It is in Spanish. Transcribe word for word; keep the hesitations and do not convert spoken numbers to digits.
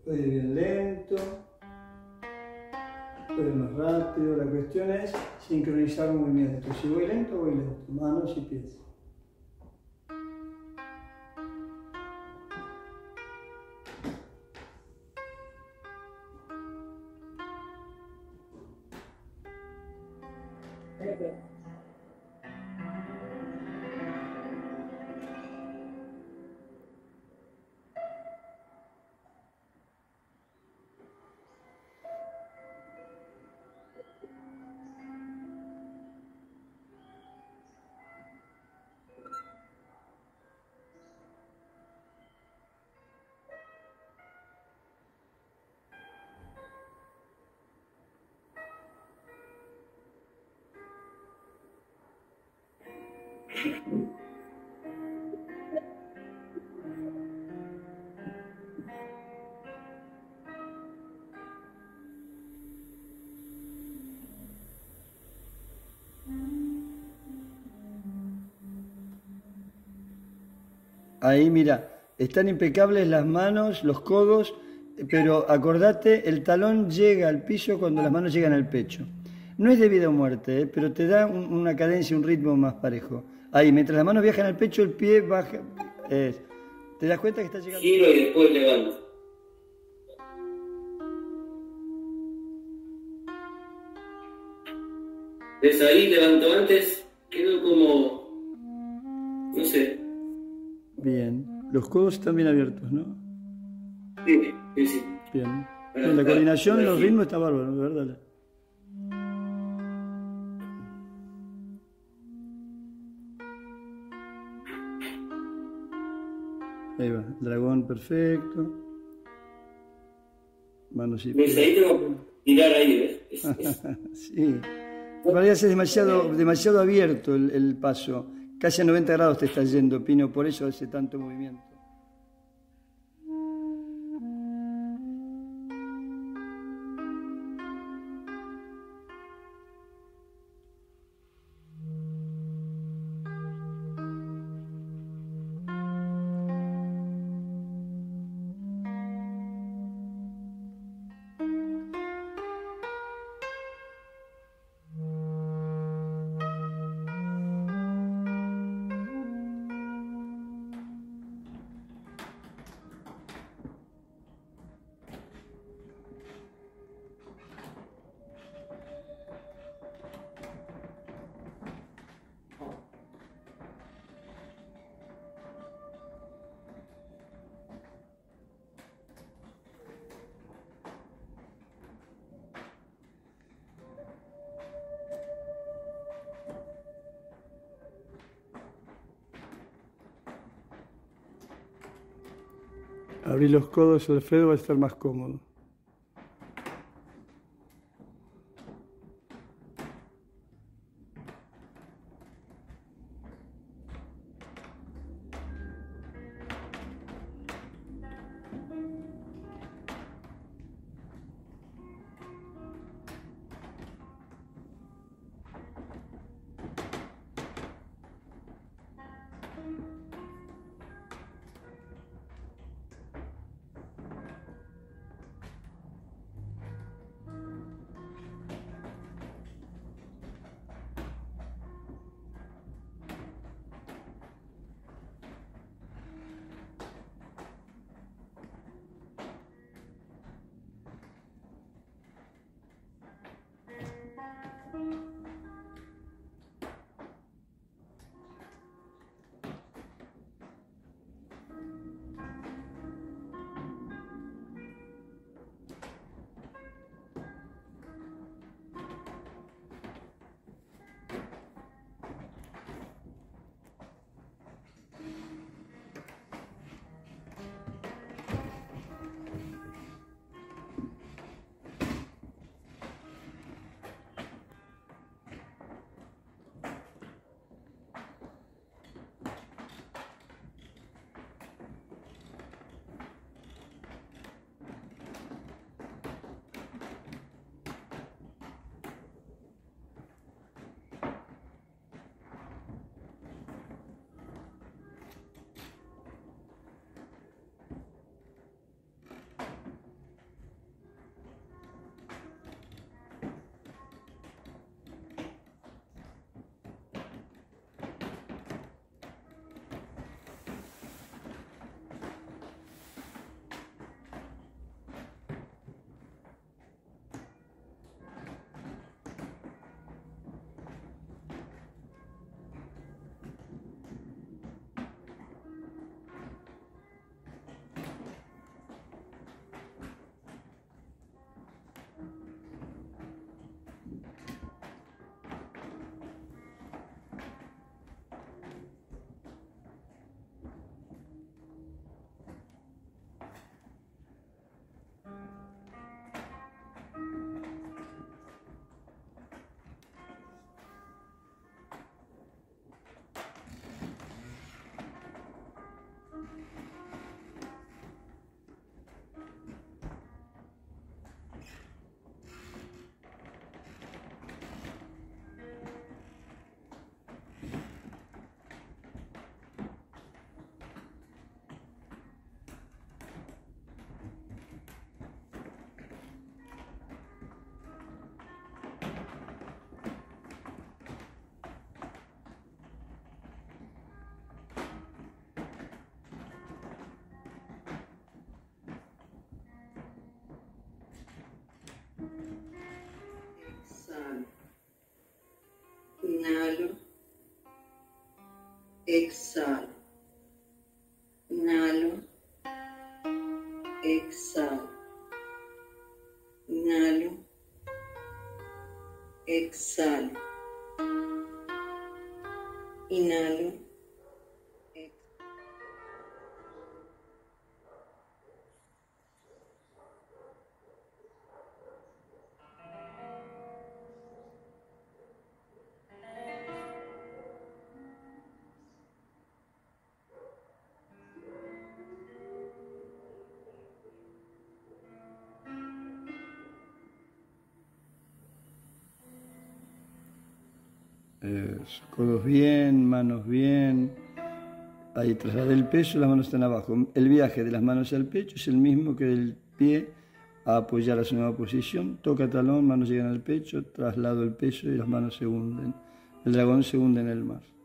Puede ir bien lento, puede ir más rápido. La cuestión es sincronizar movimientos. Si voy lento, voy lento. Manos y pies. Ahí mira, están impecables las manos, los codos, pero acordate, el talón llega al piso cuando las manos llegan al pecho. No es de vida o muerte, ¿eh? Pero te da un, una cadencia, un ritmo más parejo. Ahí, mientras las manos viajan al pecho, el pie baja. Eh, ¿Te das cuenta que está llegando? Giro y después levanto. Desde ahí levanto antes, quedo como... no sé. Bien. Los codos están bien abiertos, ¿no? Sí, sí, sí. Bien. En la coordinación, los ritmos está bárbaro, de verdad. Ahí va, dragón perfecto. Manos y pies. Ahí tengo que tirar ahí, ¿ves? Es, es... Sí. En realidad es demasiado, demasiado abierto el, el paso. Casi a noventa grados te está yendo, Pino, por eso hace tanto movimiento. Abrir los codos, Alfredo, va a estar más cómodo. exhalo, inhalo, exhalo, inhalo, exhalo, inhalo, exhalo. Eso, codos bien, manos bien. Ahí trasladé el peso, las manos están abajo. El viaje de las manos al pecho es el mismo que del pie a apoyar a su nueva posición. Toca talón, manos llegan al pecho, traslado el peso y las manos se hunden. El dragón se hunde en el mar.